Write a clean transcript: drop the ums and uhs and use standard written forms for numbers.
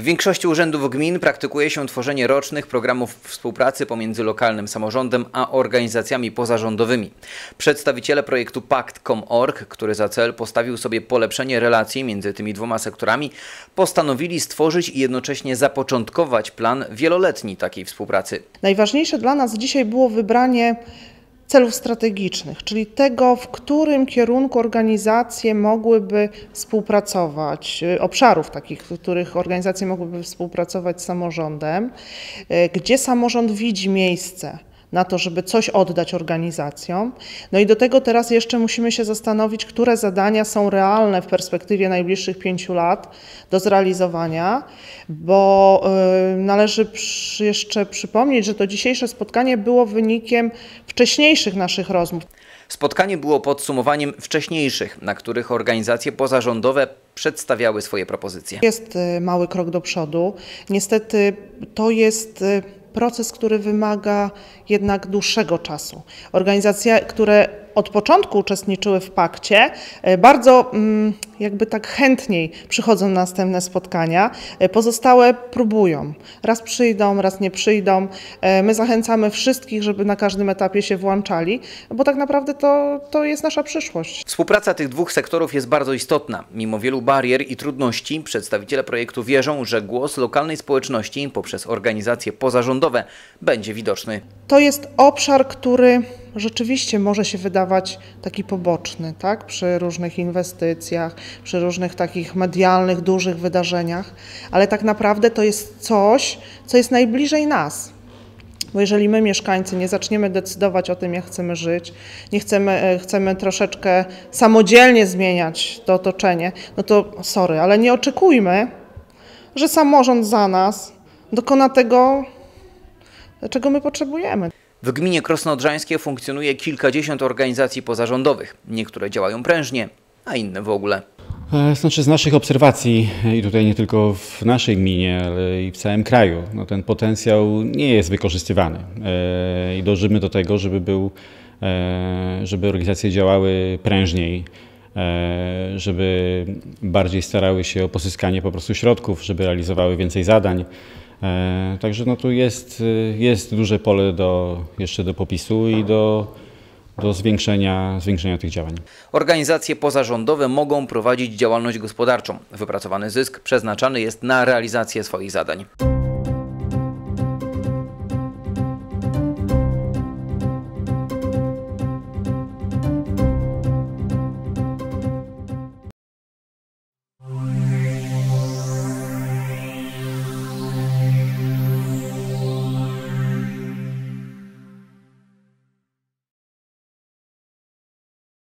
W większości urzędów gmin praktykuje się tworzenie rocznych programów współpracy pomiędzy lokalnym samorządem a organizacjami pozarządowymi. Przedstawiciele projektu Pakt.com.org, który za cel postawił sobie polepszenie relacji między tymi dwoma sektorami, postanowili stworzyć i jednocześnie zapoczątkować plan wieloletni takiej współpracy. Najważniejsze dla nas dzisiaj było wybranie celów strategicznych, czyli tego, w którym kierunku organizacje mogłyby współpracować, obszarów takich, w których organizacje mogłyby współpracować z samorządem, gdzie samorząd widzi miejsce na to, żeby coś oddać organizacjom. No i do tego teraz jeszcze musimy się zastanowić, które zadania są realne w perspektywie najbliższych 5 lat do zrealizowania, bo należy jeszcze przypomnieć, że to dzisiejsze spotkanie było wynikiem wcześniejszych naszych rozmów. Spotkanie było podsumowaniem wcześniejszych, na których organizacje pozarządowe przedstawiały swoje propozycje. Jest mały krok do przodu. Niestety to jest proces, który wymaga jednak dłuższego czasu. Organizacje, które od początku uczestniczyły w pakcie, bardzo jakby tak chętniej przychodzą na następne spotkania, pozostałe próbują. Raz przyjdą, raz nie przyjdą. My zachęcamy wszystkich, żeby na każdym etapie się włączali, bo tak naprawdę to jest nasza przyszłość. Współpraca tych dwóch sektorów jest bardzo istotna. Mimo wielu barier i trudności przedstawiciele projektu wierzą, że głos lokalnej społeczności poprzez organizacje pozarządowe będzie widoczny. To jest obszar, który rzeczywiście może się wydawać taki poboczny, tak? Przy różnych inwestycjach, przy różnych takich medialnych, dużych wydarzeniach, ale tak naprawdę to jest coś, co jest najbliżej nas. Bo jeżeli my, mieszkańcy, nie zaczniemy decydować o tym, jak chcemy żyć, chcemy troszeczkę samodzielnie zmieniać to otoczenie, no to sorry, ale nie oczekujmy, że samorząd za nas dokona tego, czego my potrzebujemy. W gminie Krosno-Odrzańskie funkcjonuje kilkadziesiąt organizacji pozarządowych. Niektóre działają prężnie, a inne w ogóle. Znaczy z naszych obserwacji, i tutaj nie tylko w naszej gminie, ale i w całym kraju, no ten potencjał nie jest wykorzystywany. I dążymy do tego, żeby organizacje działały prężniej, żeby bardziej starały się o pozyskanie po prostu środków, żeby realizowały więcej zadań. Także no tu jest duże pole jeszcze do popisu i do zwiększenia tych działań. Organizacje pozarządowe mogą prowadzić działalność gospodarczą. Wypracowany zysk przeznaczany jest na realizację swoich zadań.